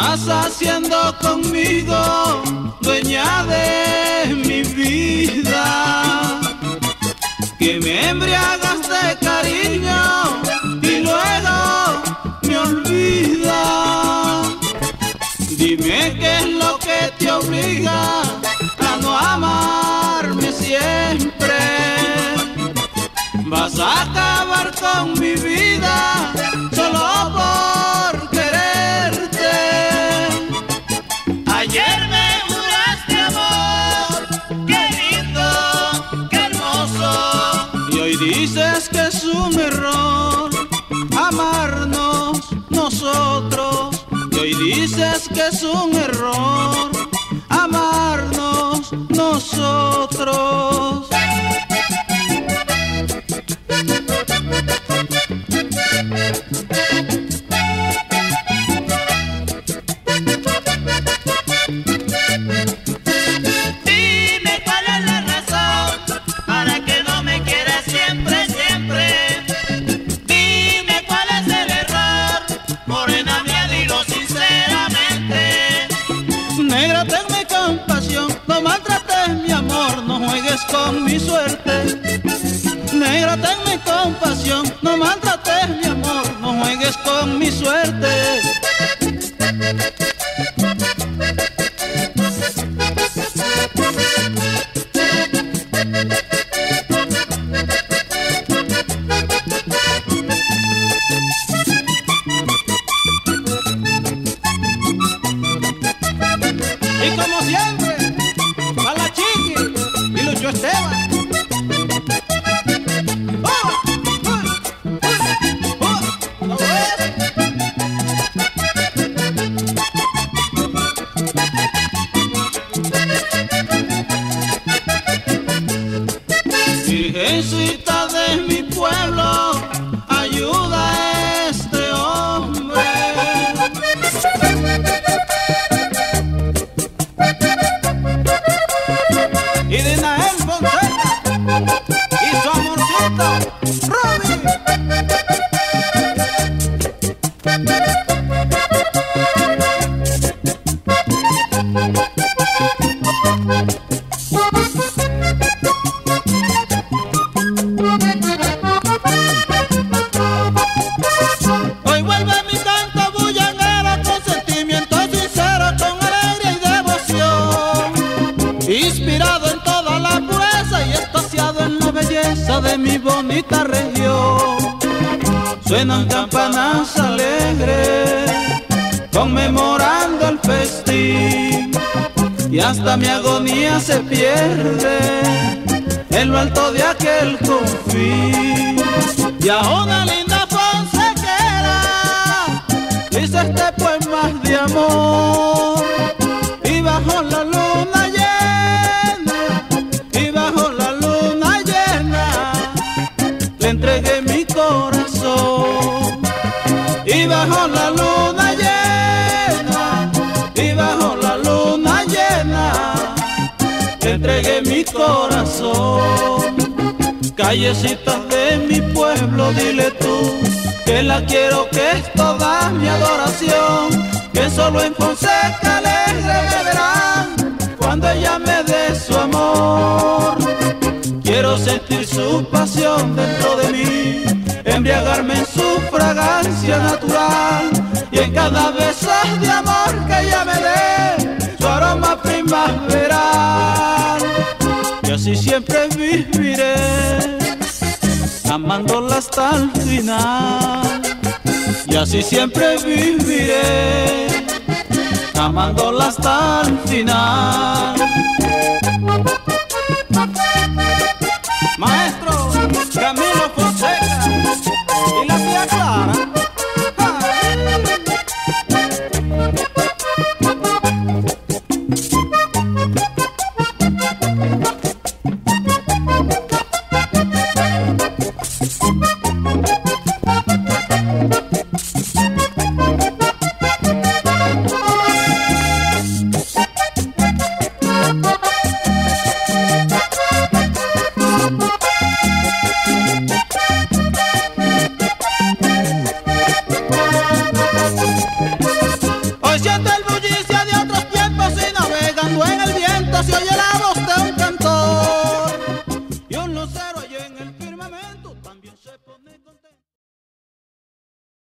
estás haciendo conmigo, dueña de mi vida? Que me embriagas de cariño y luego me olvidas. Dime qué es lo que te obliga a no amarme siempre. Vas a acabar con mi vida solo por quererte. Ayer me juraste amor, qué lindo, qué hermoso. Y hoy dices que es un error amarnos nosotros. Y hoy dices que es un error amarnos nosotros. Dime cuál es la razón para que no me quieras siempre, siempre. Dime cuál es el error, morena mía, dilo sinceramente. Negra, tenme compasión, no maltrates mi amor, no juegues con mi suerte. Negra, tenme compasión, no maltrates mi amor, no juegues con mi suerte. Y como siempre, a la Chiqui y Lucho Esteban. Virgencita de mi pueblo, ayuda a este hombre. Y de Nael Fonseca y su amorcito Robbie. Hoy vuelve mi canto bullanguero con sentimiento sincero, con alegría y devoción, inspirado en toda la pureza y extasiado en la belleza de mi bonita región. Suenan campanas alegres conmemorando el festín, y hasta mi agonía se pierde en lo alto de aquel confín. Y a una linda fonsequera hice este poema de amor, y bajo la luna llena, y bajo la luna llena, le entregué mi corazón. Y bajo la luna llena, y bajo la luna llena, le entregué mi corazón. Callecitas de mi pueblo, dile tú que la quiero, que es toda mi adoración, que solo en Fonseca Alegre me verán cuando ella me dé su amor. Quiero sentir su pasión dentro de mí, embriagarme en su fragancia natural, y en cada beso de amor que ella me dé su aroma primaveral. Y así siempre viviré, amándola hasta el final. Y así siempre viviré, amándola hasta el final.